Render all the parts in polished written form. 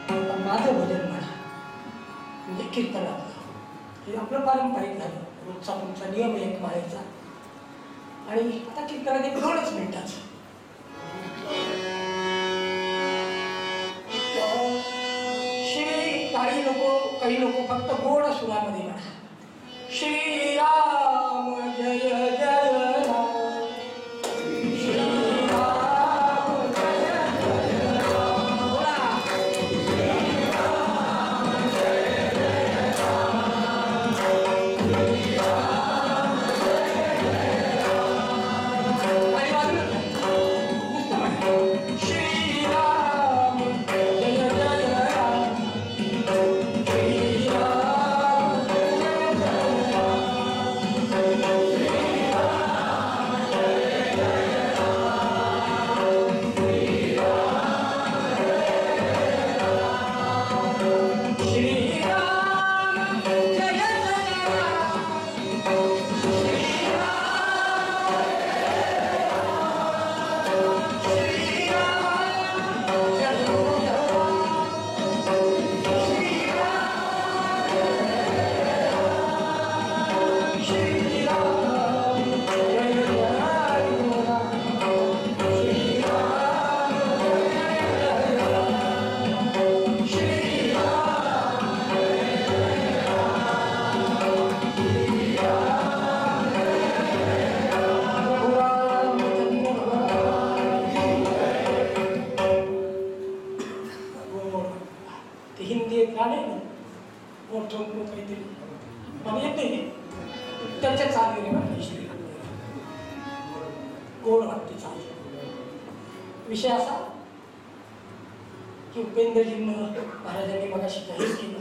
माझं भजन म्हणा म्हणजे कीर्तनातलं हे आपलं पारंपरिक झालं, रोजचा तुमचा नियम एक माळेचा. आणि आता कीर्तनात एक 2च मिनिटाचं श्री काही लोक फक्त गोड सुरामध्ये म्हणा श्रीराम जय जय राम. विषय असा की उपेंद्रजींना महाराजांनी मगाशी जाहीर केलं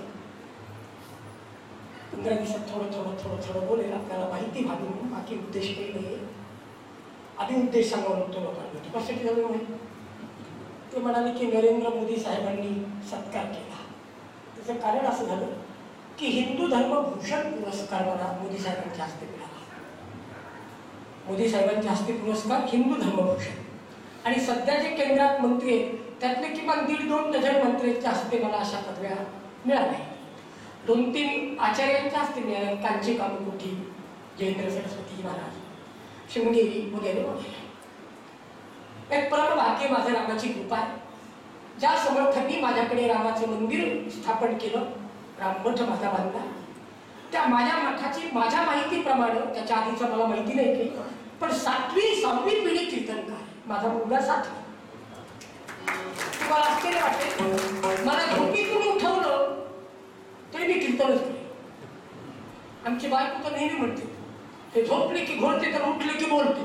15 दिवसात थोडं बोलेल आपल्याला माहिती व्हावी म्हणून, बाकी उद्देश काही नाही. आधी उद्देश सांगावं लागतो लोकांना. कशासाठी झालं माहिती? ते म्हणाले की नरेंद्र मोदी साहेबांनी सत्कार केला. त्याचं कारण असं झालं की हिंदू धर्मभूषण पुरस्कार मला मोदी साहेबांच्या हस्ते मिळाला. मोदी साहेबांच्या हस्ते पुरस्कार हिंदू धर्मभूषण. आणि सध्या जे केंद्रात मंत्री आहेत त्यातले किमान 1.5-2 डझन मंत्र्यांच्या हस्ते मला अशा पदव्या मिळाल्या. 2-3 आचार्यांच्या हस्ते मिळाल्या. कांची कामकोठी, जयेंद्र सरस्वती महाराज, शृंगेरी वगैरे वगैरे. एक परम भाग्य माझं रामाची कृपा आहे. ज्या समर्थांनी माझ्याकडे रामाचं मंदिर स्थापन केलं, राममठ माझा बांधला, त्या माझ्या मठाची माझ्या माहितीप्रमाणे, त्याच्या आधीचं मला माहिती नाही काही, पण 7वी-6वी पिढी कीर्तनकार. माझा मुलगा 7वी. तुम्हाला आश्चर्य वाटेल, मला झोपीतून उठवलं तरी मी कीर्तनच केलं. आमची बायको तर नेहमी म्हणते, ते झोपले की घोळते तर उठले की बोलते.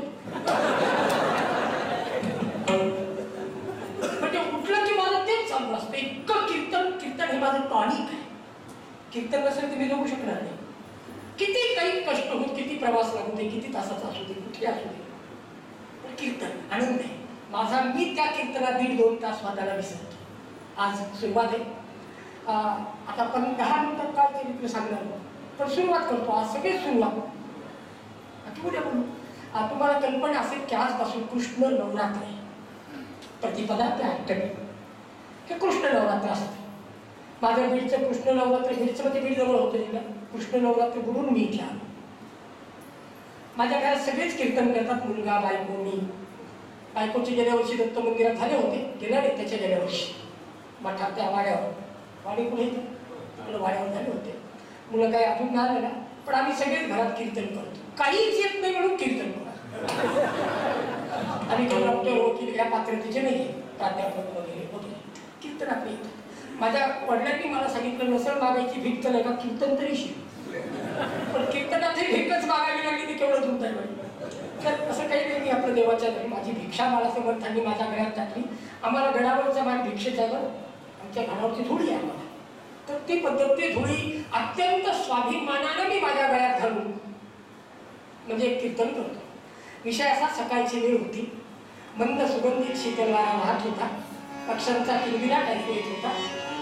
म्हणजे उठलं की माझं तेच चालू असतं. इतकं कीर्तन हे माझं टॉनिक आहे. कीर्तन नसेल तर मी जगू शकणार नाही. किती काही कष्ट होत, किती प्रवास लागू दे, किती तासाचा असू दे, कुठे असू दे, पण कीर्तन आनंद आहे माझा. मी त्या कीर्तनात 1.5-2 तास स्वतःला विसरतो. आज सुरुवात आहे. आता आपण 10 मिनिटात काय केली तुला सांगणार, पण सुरुवात करतो. आज सगळी सुरुवात आता उद्या बोलू. तुम्हाला कल्पना असेल की आजपासून कृष्ण नवरात्र आहे. प्रतिपदा ते अष्टमी हे कृष्ण नवरात्र असतं. माझ्या बीडचं कृष्ण नवरात्र, बीडचं म्हणजे बीड जवळ होतं तिला. कृष्ण नवरात्र बुडून मी इथे आलो. माझ्या घरात सगळेच कीर्तन करतात, मुलगा, बायको, मी. बायकोचे गेल्या वर्षी दत्त मंदिरात झाले होते, गेल्या नाही त्याच्या गेल्या वर्षी मठात त्या वाड्यावर, वाडी कुठे तिकडे वाड्यावर झाले होते. मुलं काही अजून नाही आलं ना, पण आम्ही सगळेच घरात कीर्तन करतो. काहीच येत नाही म्हणून कीर्तन करा. आम्ही डॉक्टर वकील या पात्रतेचे नाही, प्राध्यापक वगैरे वगैरे कीर्तन आपले येतात. माझ्या वडिलांनी मला सांगितलं, नसल मागायची भीक तर नाही का, कीर्तन तरी शिक. पण कीर्तनाची भीकच मागावी लागली ती केवढं दुर्दैव आहे. तर असं काही नाही. मी आपल्या देवाच्या घरी माझी भिक्षा मला समर्थांनी माझ्या घरात टाकली. आम्हाला गडावरचा मान भिक्षेचा आहे, आमच्या घरावरची धुळी आहे आम्हाला. तर ती पद्धत, ती धुळी अत्यंत स्वाभिमानानं मी माझ्या गळ्यात घालून म्हणजे कीर्तन करतो. विषय असा, सकाळची वेळ होती. मंद सुगंधित शीतल वारा वाहत होता. पक्ष्यांचा किलबिलाट ऐकू येत होता.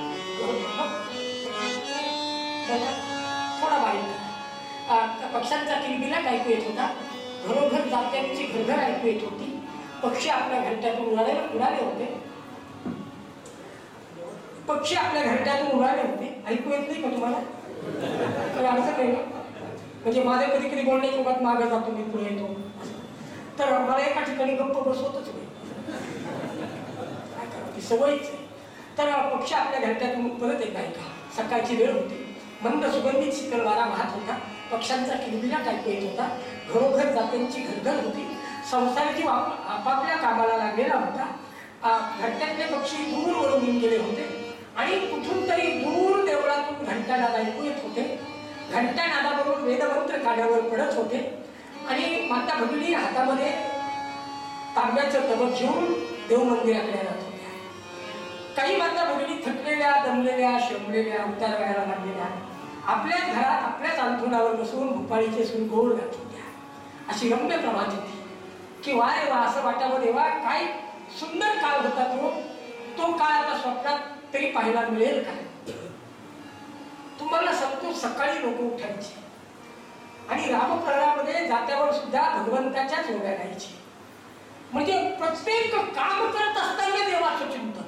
थोडा बारीक. पक्ष्यांचा किलबिलाट ऐकू येत होता. घरोघर जात्यांची घरघर ऐकू येत होती. पक्षी आपल्या घरट्यातून उडाले होते. पक्षी आपल्या घरट्यातून उडाले होते. ऐकू येत नाही का तुम्हाला? काही अडचण नाही ना? म्हणजे माझ्या कधी कधी बोलण्याच्या सोबत मागे जातो, मी पुढे येतो. तर मला एका ठिकाणी गप्प बसवतच नाही. काय करावं, ती सवयच आहे. तर पक्षी आपल्या घरट्यातून परत येत आहे का? सकाळची वेळ होती. मंद सुगंधित शीतल वारा वाहत होता. पक्ष्यांचा किलबिलाट ऐकू येत होता. घरोघर जात्यांची घरघर होती. संसाराची आपापल्या कामाला लागलेला होता. घरट्यातले पक्षी दूर वळून येऊन गेले होते आणि कुठून तरी दूर देवळातून घंटानाद ऐकू येत होते. घंटानादाबरोबर वेदमंत्र कानावर पडत होते आणि माता भगिनी हातामध्ये तांब्याचं तबक घेऊन देव मंदिराकडे जात होत्या. काही माता भगिनी थकलेल्या, दमलेल्या, श्रमलेल्या, उतारवायला लागलेल्या आपल्या घरात आपल्याच अंथरुणावर बसून भोपाळीचे सूर गोड गात होत्या. अशी रम्य प्रभात होती की वा रे वा, असं वाटावं देवा, काय सुंदर काळ होता तो काळ आता स्वप्नात तरी पाहायला मिळेल का? तुम्हाला सांगतो, सकाळी लोक उठायचे आणि रामप्रहारामध्ये जात्यावर सुद्धा भगवंताच्याच ओव्या गायची. म्हणजे प्रत्येक काम करत असताना देवाचं चिंतन.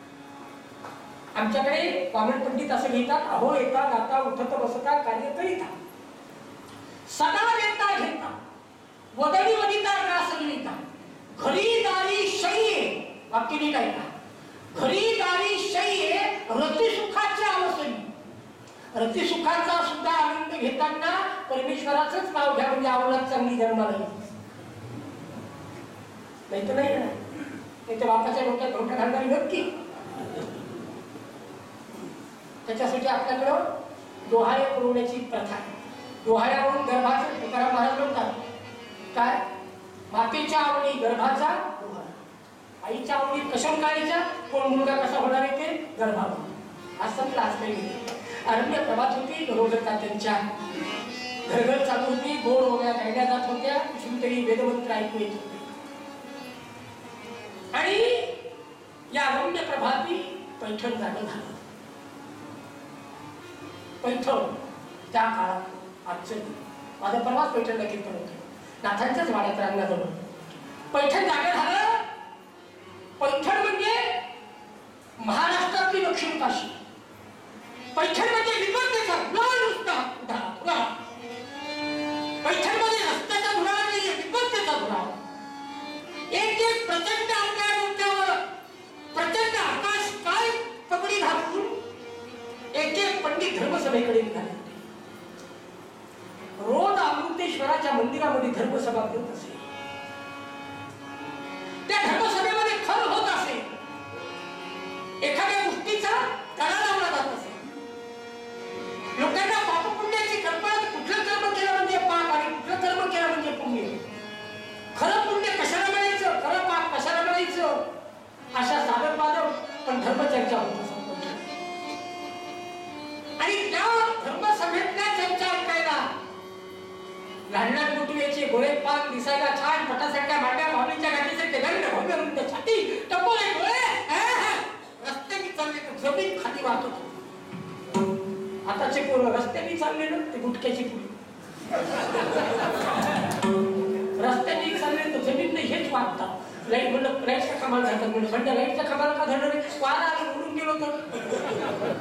आमच्याकडे वामन पंडित असं लिहितात, अहो येता गाता उठत बसता कार्य करीता, सदा देता घेता वदनी वनिता रास लिहिता, घरी दारी शय्ये, वाक्य नीट ऐका, घरी दारी शय्ये रतिसुखाच्या आलसनी. रतिसुखाचा सुद्धा आनंद घेताना परमेश्वराचंच नाव घ्या, म्हणजे आवडत चांगली जन्माला येईल. नाही तर नाही ना, त्याच्या बापाच्या डोक्यात धोका घालणारी व्यक्ती. त्याच्यासाठी आपल्याकडं डोहाळे पुरवण्याची प्रथा आहे. डोहाळ्यावरून गर्भाचं तुकाराम महाराज म्हणतात काय, मातेच्या आवडी गर्भाचा डोहाळा, आईच्या आवडी कशावर काढायच्या, कोण मुलगा कसा होणार आहे ते गर्भावर. आज संपला, आज काही अरण्य प्रभात होती. घरोघरता त्यांच्या घरघर चालू होती. गोड ओव्या गायल्या जात होत्या. कुठूनतरी वेदमंत्र ऐकू येत होते. आणि या रम्य प्रभाती पैठण जागं झालं. पैठण त्या काळात आजचं माझं परवाच पैठणला कीर्तन होतं, नाथांच्याच वाड्यात रांगणाजवळ. पैठण जागं झालं. पैठण म्हणजे महाराष्ट्रातली दक्षिण काशी. पैठण म्हणजे विपत्तेचा धुरा. पैठण मध्ये रस्त्याचा धुरा नाही, विपत्तेचा धुरा. एक एक प्रचंड अंगार डोक्यावर, प्रचंड आकाश काय पगडी घालून एक एक पंडित धर्मसभेकडे निघाले. रोज अमृतेश्वराच्या मंदिरामध्ये धर्मसभा होत असे. त्या धर्मसभेमध्ये खर होत असे. एखाद्या गोष्टीचा तडा लावला जात असे. लोकांना पापपुण्याची कल्पना, कुठलं कर्म केलं म्हणजे पाप आणि कुठलं कर्म केलं म्हणजे पुण्य, खरं पुण्य कशाला मिळायचं, खरं पाप कशाला मिळायचं, अशा साधक वादक पण धर्मचर्चा होत असत. आणि त्या धर्मसभेतल्या चर्चा ऐकायला लहान लहान मोठी यायचे, गोळे पान दिसायला छान, पटासारख्या मांड्या, भावलीच्या गाठीसारखे दंड भव्य रुंद छाती, टपोरे डोळे, रस्त्याने चालले तर जमीन खाली वाहत होती. आताचे पोरं रस्त्याने चालले ना, ते गुटक्याची पुढे रस्त्याने चालले तर जमीन नाही हेच वागतात. लाईट म्हणलं, लाईटच्या खांबाला जातात म्हणलं, म्हणजे लाईटच्या खांबाला का धरणार आहे, वारा आला उडून गेलो तर.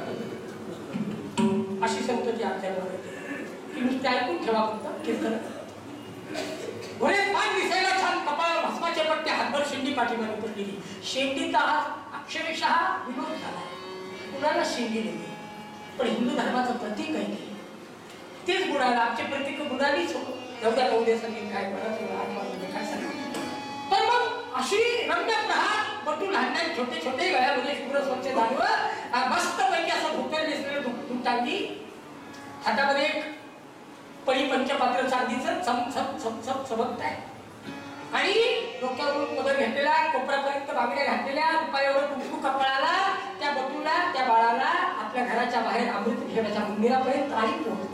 अशी संतती आपल्याला की नुसते ऐकून ठेवा फक्त कीर्तन. घोडे पान दिसायला छान, कपाळ भस्माचे पट्टे, हातभर शेंडी पाठीमागे पडलेली. शेंडीचा आज अक्षरशः विनोद झाला. कुणाला शेंडी नाही, पण हिंदू धर्माचं प्रतीक आहे ते. तेच गुणाला आमचे प्रतीक गुणालीच नवद्या नवद्या संगीत काय म्हणा काय सांगा. तर मग अशी रम्य प्रहार बटू लहान लहान छोटे छोटे गळ्यामध्ये शुभ्र स्वच्छ झालं, मस्त पैकी असं धोक्यात दिसलेलं दूध टांगी, हातामध्ये एक पळी पंचपात्र चांदीचं चमचमचमचमचमकत आहे आणि डोक्यावरून पदर घेतलेला, कोपऱ्यापर्यंत बांगड्या घातलेल्या, रुपयावर कुंकू कपाळाला, त्या बटूला, त्या बाळाला आपल्या घराच्या बाहेर अमृतखेडाच्या मंदिरापर्यंत आई पोहोचली.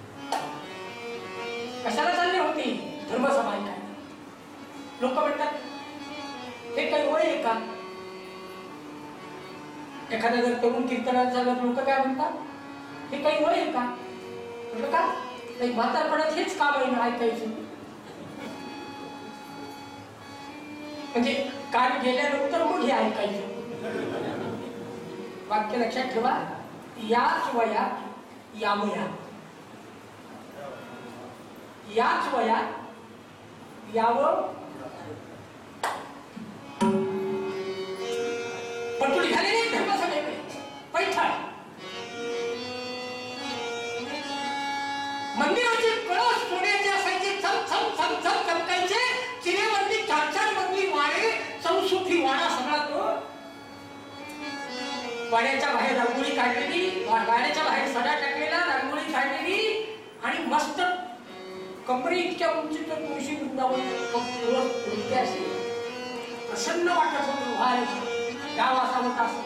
कशाला चालली होती? धर्मसभा ऐकायला. लोक म्हणतात हे काही वय आहे का? एखाद्या जर तरुण कीर्तनात झालं, लोक काय म्हणतात हे काही वय आहे का? म्हटलं का नाही, म्हातारपणात हेच काम आहे ना ऐकायचं. म्हणजे कान गेल्यानंतर मग हे ऐकायचं. वाक्य लक्षात ठेवा. याच वयात यावयात, याच वयात यावं. पण तू निघालेली धर्मसभेकडे पैठण. मंदिराची कळस सोन्याची असायची, चम चम चम चम चमकायचे. चिरेवरती 4-4 मजली वाडे, चौसुखी वाडा सगळा तो. वाड्याच्या बाहेर रांगोळी काढलेली, वाड्याच्या बाहेर सडा टाकलेला, रांगोळी काढलेली आणि मस्त कमरे इतक्या उंचीचं तुळशी वृंदावन अशी प्रसन्न वाटत होतं. गाव असा होता असं.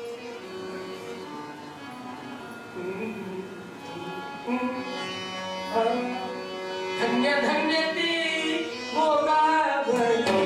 धन्य धन्य ती गोगावली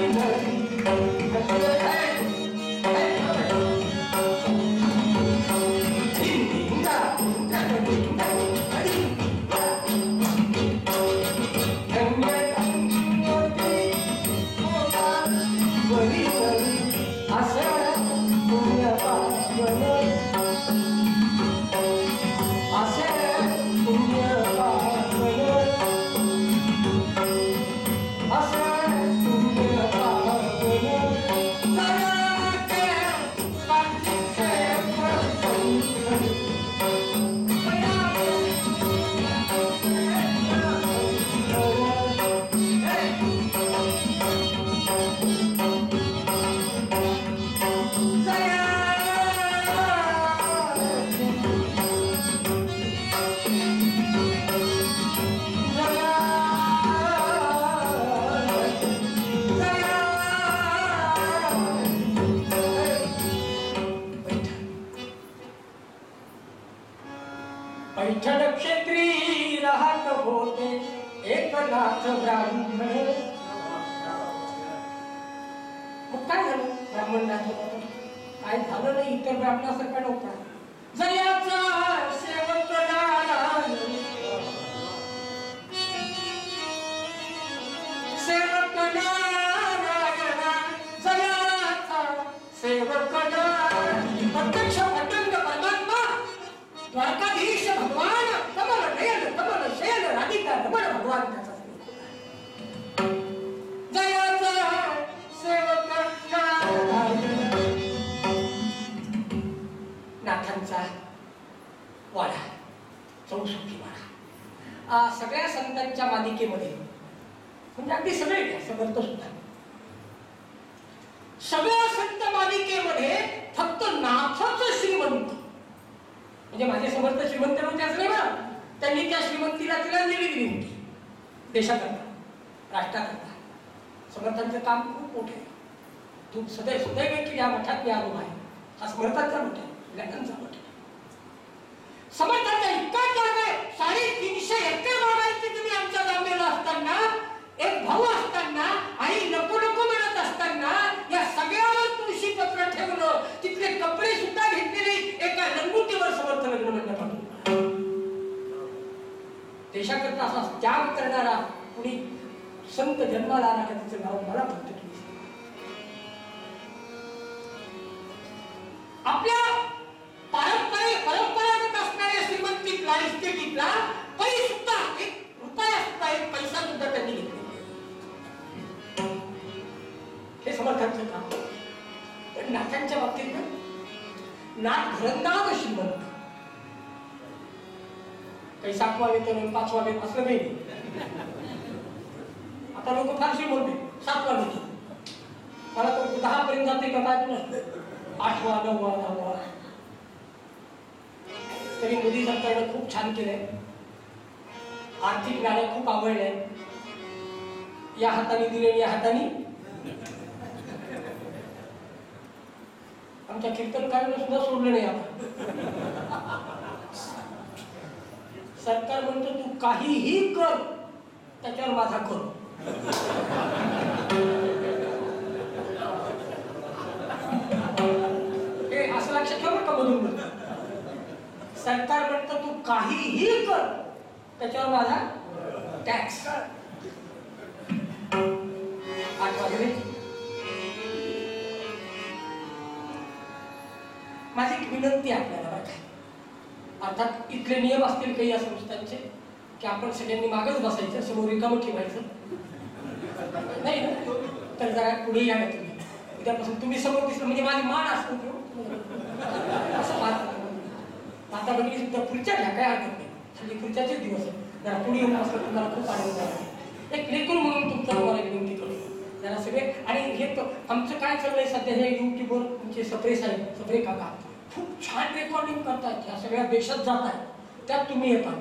पैठण क्षेत्री राहत होते एकनाथ ब्राह्मण. मग काय झालं ब्राह्मणाचं? काय झालं नाही, इतर ब्राह्मणासारखा नव्हता. जयाचा सेवक नारायण, सेवक नारायण, जयाचा सेवक नारायण. प्रत्यक्ष पतंग परमात्मा द्वारकाधीश भगवान, कमल नयन कमल शयन राधिका रमण भगवान त्याचा जयाचा सेवक नाथांचा वाडा, चौसुखी वाडा. सगळ्या संतांच्या मालिकेमध्ये म्हणजे अगदी सगळे घ्या, समर्थ सुद्धा, सगळ्या संत मालिकेमध्ये फक्त नाथच श्रीमंत. म्हणजे माझे समर्थ श्रीमंत नव्हते असं नाही ना, त्यांनी त्या श्रीमंतीला तिला दिली होती देशाकरता, राष्ट्राकरता. समर्थांचं काम खूप मोठे आहे. तू सदैव की या मठात मी आलो आहे, हा समर्थांचा मठ आहे, लेखांचा मठ आहे. समर्थांचा इतका त्याग आहे, 350 एकर मागायचे तुम्ही आमच्या जांभेला असताना, एक भाऊ असताना, आई नको नको म्हणत असताना, या सगळ्यावर तुळशी पत्र ठेवलं, तिथले कपडे सुद्धा घेतलेले एका लंगुटीवर समर्थ लग्न मंडपातून. देशाकरता असा त्याग करणारा कुणी संत जन्माला आला का त्याचं नाव मला फक्त तुम्ही. आपल्या परंपरागत असणाऱ्या श्रीमंतीतला, इस्टेटीतला पैसा सुद्धा, एक रुपया सुद्धा, एक पैसा सुद्धा त्यांनी घेतला. हे समर्थांचं काम. पण नाथांच्या बाबतीत नाथ घरंदाज श्रीमंत. काही 7वा वेतन 5वा वेतन असलं नाही. आता लोक फार श्रीमंत आहे, 7वा वेतन. मला तर 10 पर्यंत जाते का काय नसतं, 8वा 9वा 10वा. तरी मोदी सरकारनं खूप छान केलंय, आर्थिक गाड्या खूप आवडल्या. या हाताने दिले, या हाताने. आमच्या कीर्तनकारांना सुद्धा सोडलं नाही. आता सरकार म्हणतो तू काहीही कर, त्याच्यावर माझा कर. हे असं लक्षात ठेवा का मधून. सरकार म्हणतो तू काहीही कर, त्याच्यावर माझा टॅक्स. 8 वाजले. माझी विनंती आहे आपल्याला बरं का. अर्थात इथले नियम असतील काही या संस्थांचे की आपण सगळ्यांनी मागच बसायचं, समोर रिकामं ठेवायचं नाही ना. तर जरा पुढे या ना तुम्ही. उद्यापासून तुम्ही समोर दिसलं म्हणजे माझी मान असतो असं पाहत. आता बघितली सुद्धा खुर्च्या घ्या, काय हरकत नाही. म्हणजे खुर्च्याचेच दिवस आहे. जरा पुढे येऊन असलं तुम्हाला खूप आनंद झाला. एक लेखून म्हणून तुमचा मला विनंती करतो जरा सगळे. आणि हे आमचं काय चाललंय सध्या, हे युट्यूबवर तुमचे सप्रे साहेब, सप्रे काका खूप छान रेकॉर्डिंग करतात, या सगळ्या देशात जात आहे, त्यात तुम्ही येता.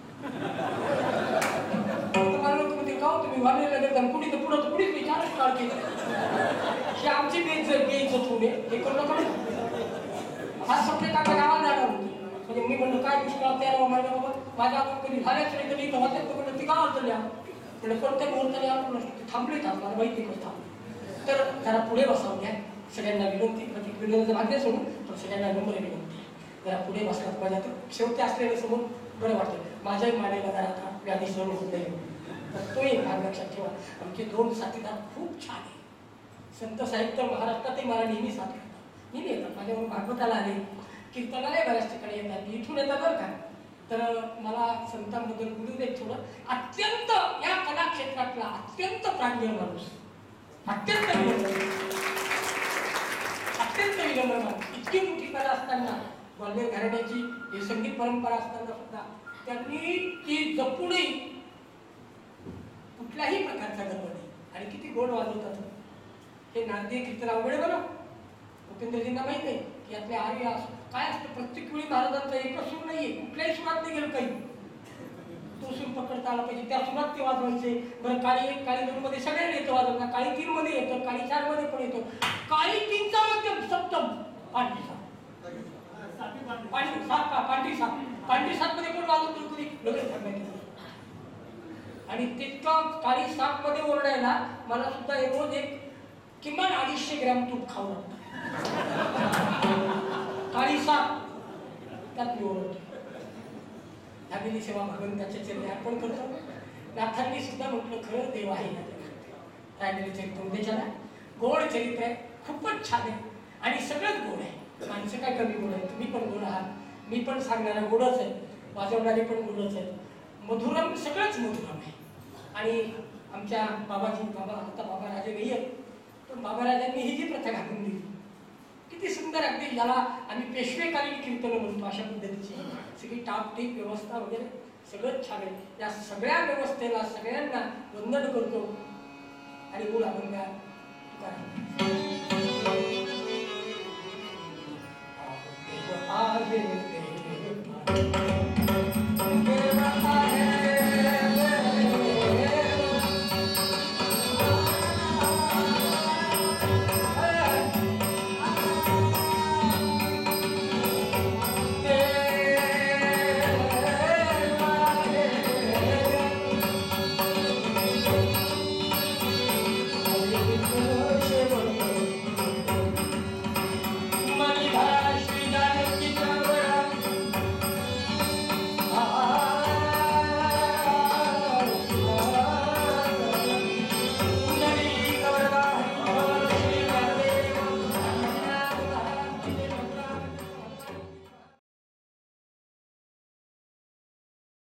तुम्हाला लोक म्हणते का तुम्ही वाढलेला देता कुणी तर पुढं कुणीच विचारच काळ केलं की आमची बेइज्जत होऊ नये हे करू नका. हा सप्रे काका गावाला जाणार होते. म्हणजे मी म्हणलं काय दुष्काळ तयार माझ्या बाबा माझ्या आपण कधी झाल्याच नाही कधी होत्या तर म्हणलं ती गावात चालल्या म्हणजे कोणत्या मुहूर्ताने आपण थांबलेच आपल्याला माहिती कसं. तर जरा पुढे बसावं घ्या. सगळ्यांना विनंती, प्रत्येक विनंती मागण्या सोडून पण सगळ्यांना नंबर विनंती. जरा पुढे बसलात माझ्या तर शेवटी असलेलं समोर बरं वाटतं. माझ्याही मानेला जरा आता व्याधी सहन होत नाही. तर तो एक भाग लक्षात ठेवा. आमचे 2 साथीदार खूप छान आहे. संत साहित्य महाराष्ट्रातही मला नेहमी साथ करतात, नेहमी येतात. माझ्यावर भागवताला आले, कीर्तनालाही बऱ्याच ठिकाणी येतात, इथून येतात बरं का. तर मला संतांबद्दल बोलू देत थोडं. अत्यंत या कला क्षेत्रातला अत्यंत प्राज्ञ माणूस, अत्यंत विनम्र माणूस. इतकी मोठी कला असताना, ग्वाल्हेर घराण्याची ही संगीत परंपरा असताना सुद्धा त्यांनी ती जपूनही कुठल्याही प्रकारचा गर्व नाही. आणि किती गोड वाजवतात हे नारदीय कीर्तन. अवघड आहे बरं. उपेंद्रजींना माहित आहे की यातले आर्य काय असतं. प्रत्येक वेळी महाराजांचा एकच सूर नाहीये, कुठल्याही सुरात नाही गेलं काही. तो सूर पकडता आला पाहिजे, त्या सुरात ते वाजवायचे. बरं काळी 1 काळी 2 मध्ये सगळ्यांना येतं वाजवता, काळी 3 मध्ये येतं, काळी 4 मध्ये पण येतो, काळी 3चा मध्यम सप्तम पांढरी 7 पांढरी 7 मध्ये कोण वाजवतो कधी लगेच थांबायचं. आणि तितकं काळी 7 मध्ये ओरडायला मला सुद्धा रोज एक किमान 250 ग्रॅम तूप खाऊ लागतं. काळी 7 त्यात मी ओरडतो. झालेली सेवा भगवंताच्या चरणी अर्पण करतो. नाथांनी सुद्धा म्हटलं खरं देव आहे ना. राहिलेले चरित्र उद्याच्याला गोड चरित्र आहे, खूपच छान आहे. आणि सगळंच गोड आहे. माणसं काय कमी गोड आहे. तुम्ही पण गोड आहात, मी पण सांगणारा गोडच आहे, वाजवणारे पण गोडच आहे. मधुरम सगळंच मधुरम आहे. आणि आमच्या बाबाजी, आता बाबा राजे नाही आहेत, पण बाबा राजांनी ही जी प्रथा घालून दिली किती सुंदर. अगदी ज्याला आम्ही पेशवेकालीन कीर्तन म्हणतो अशा पद्धतीची सगळी टापटीप व्यवस्था वगैरे सगळंच छान आहे. या सगळ्या व्यवस्थेला सगळ्यांना वंदन करतो. आणि मूळ अभंगा